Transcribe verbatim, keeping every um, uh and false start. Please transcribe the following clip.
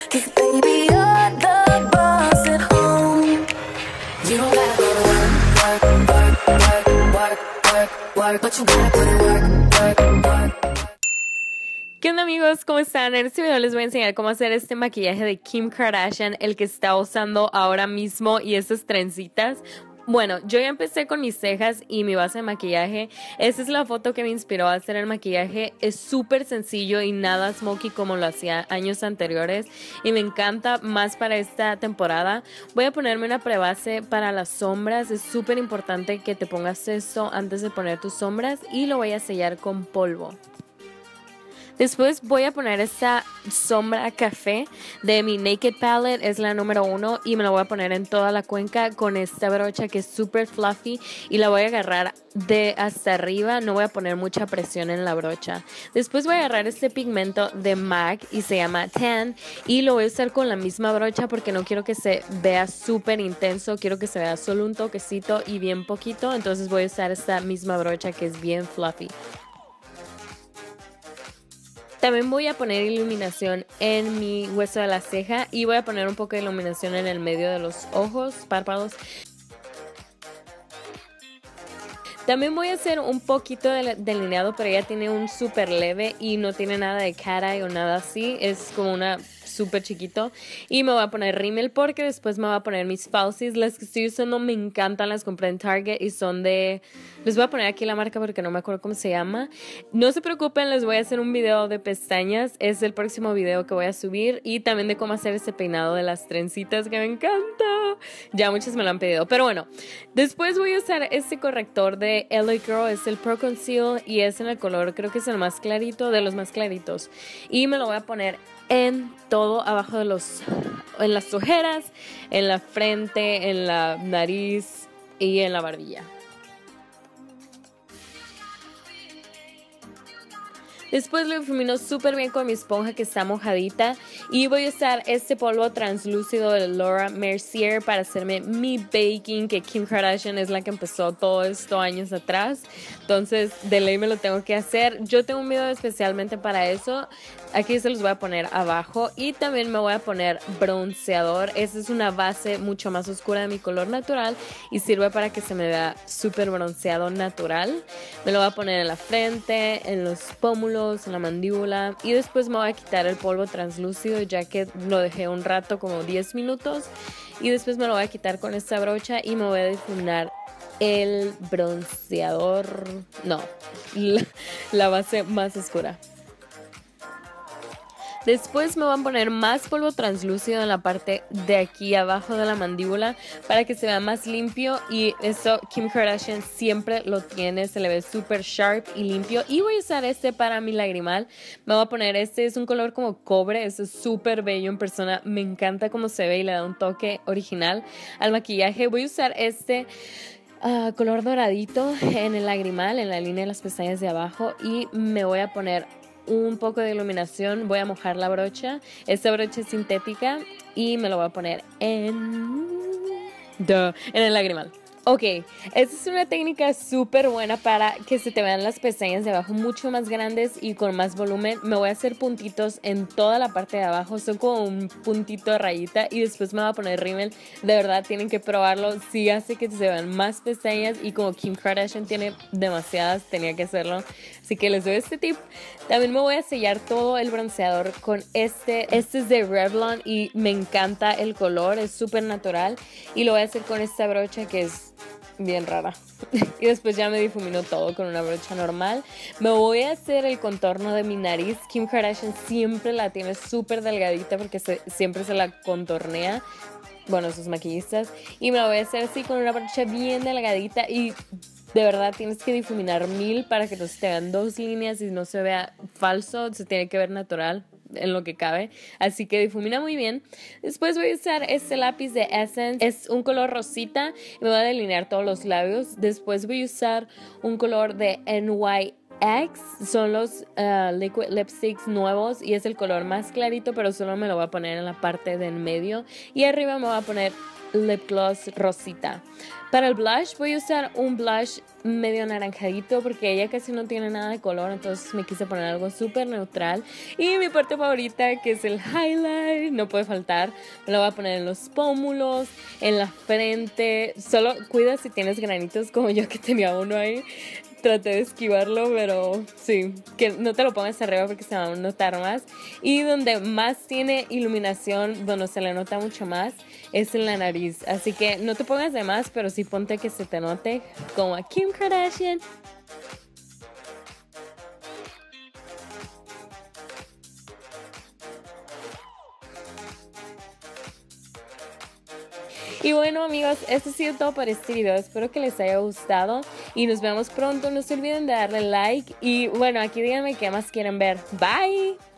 'Cause baby, you're the boss at home. You don't gotta go to work, work, work, work, work, work, work, but you gotta put in work, work, work. ¿Qué onda, amigos? ¿Cómo están? En este video les voy a enseñar cómo hacer este maquillaje de Kim Kardashian, el que está usando ahora mismo, y estas trencitas. Bueno, yo ya empecé con mis cejas y mi base de maquillaje. Esta es la foto que me inspiró a hacer el maquillaje. Es súper sencillo y nada smoky como lo hacía años anteriores. Y me encanta más para esta temporada. Voy a ponerme una prebase para las sombras. Es súper importante que te pongas esto antes de poner tus sombras. Y lo voy a sellar con polvo. Después voy a poner esta sombra café de mi Naked Palette, es la número uno, y me la voy a poner en toda la cuenca con esta brocha que es súper fluffy y la voy a agarrar de hasta arriba, no voy a poner mucha presión en la brocha. Después voy a agarrar este pigmento de MAC y se llama Tan y lo voy a usar con la misma brocha porque no quiero que se vea súper intenso, quiero que se vea solo un toquecito y bien poquito, entonces voy a usar esta misma brocha que es bien fluffy. También voy a poner iluminación en mi hueso de la ceja y voy a poner un poco de iluminación en el medio de los ojos, párpados. También voy a hacer un poquito de delineado, pero ella tiene un súper leve y no tiene nada de cat eye o nada así. Es como una súper chiquito. Y me voy a poner rímel porque después me voy a poner mis falsies. Las que estoy usando me encantan, las compré en Target y son de... Les voy a poner aquí la marca porque no me acuerdo cómo se llama. No se preocupen, les voy a hacer un video de pestañas. Es el próximo video que voy a subir. Y también de cómo hacer este peinado de las trencitas que me encanta. Ya muchos me lo han pedido. Pero bueno, después voy a usar este corrector de L A Girl. Es el Pro Conceal y es en el color, creo que es el más clarito, de los más claritos. Y me lo voy a poner en todo, abajo de los, en las ojeras, en la frente, en la nariz y en la barbilla. Después lo difumino súper bien con mi esponja que está mojadita y voy a usar este polvo translúcido de Laura Mercier para hacerme mi baking, que Kim Kardashian es la que empezó todo esto años atrás, entonces de ley me lo tengo que hacer. Yo tengo un video especialmente para eso, aquí se los voy a poner abajo y también me voy a poner bronceador. Esta es una base mucho más oscura de mi color natural y sirve para que se me vea súper bronceado natural. Me lo voy a poner en la frente, en los pómulos, en la mandíbula y después me voy a quitar el polvo translúcido ya que lo dejé un rato, como diez minutos, y después me lo voy a quitar con esta brocha y me voy a difuminar el bronceador, no, la, la base más oscura. Después me van a poner más polvo translúcido en la parte de aquí abajo de la mandíbula para que se vea más limpio, y eso Kim Kardashian siempre lo tiene, se le ve súper sharp y limpio. Y voy a usar este para mi lagrimal. Me voy a poner este, es un color como cobre, es súper bello en persona, me encanta cómo se ve y le da un toque original al maquillaje. Voy a usar este Uh, color doradito en el lagrimal, en la línea de las pestañas de abajo, y me voy a poner un poco de iluminación. Voy a mojar la brocha, esta brocha es sintética y me lo voy a poner en, Duh, en el lagrimal. Ok, esta es una técnica súper buena para que se te vean las pestañas de abajo mucho más grandes y con más volumen. Me voy a hacer puntitos en toda la parte de abajo, son como un puntito de rayita, y después me voy a poner rímel. De verdad tienen que probarlo, sí hace que se vean más pestañas, y como Kim Kardashian tiene demasiadas, tenía que hacerlo. Así que les doy este tip. También me voy a sellar todo el bronceador con este. Este es de Revlon y me encanta el color, es súper natural. Y lo voy a hacer con esta brocha que es bien rara. Y después ya me difumino todo con una brocha normal. Me voy a hacer el contorno de mi nariz. Kim Kardashian siempre la tiene súper delgadita porque se, siempre se la contornea, bueno, sus maquillistas. Y me la voy a hacer así con una brocha bien delgadita, y de verdad tienes que difuminar mil para que no se te vean dos líneas y no se vea falso, se tiene que ver natural en lo que cabe, así que difumina muy bien. Después voy a usar este lápiz de Essence, es un color rosita y me voy a delinear todos los labios. Después voy a usar un color de N Y X son los uh, liquid lipsticks nuevos y es el color más clarito, pero solo me lo voy a poner en la parte del medio y arriba me voy a poner lip gloss rosita. Para el blush voy a usar un blush medio naranjadito porque ella casi no tiene nada de color, entonces me quise poner algo súper neutral. Y mi parte favorita, que es el highlight, no puede faltar. Me lo voy a poner en los pómulos, en la frente. Solo cuida si tienes granitos como yo que tenía uno ahí. Traté de esquivarlo, pero sí, que no te lo pongas arriba porque se va a notar más. Y donde más tiene iluminación, donde se le nota mucho más, es en la nariz. Así que no te pongas de más, pero sí ponte que se te note como a Kim Kardashian. Y bueno amigos, esto ha sido todo para este video, espero que les haya gustado y nos vemos pronto, no se olviden de darle like y bueno, aquí díganme qué más quieren ver, bye.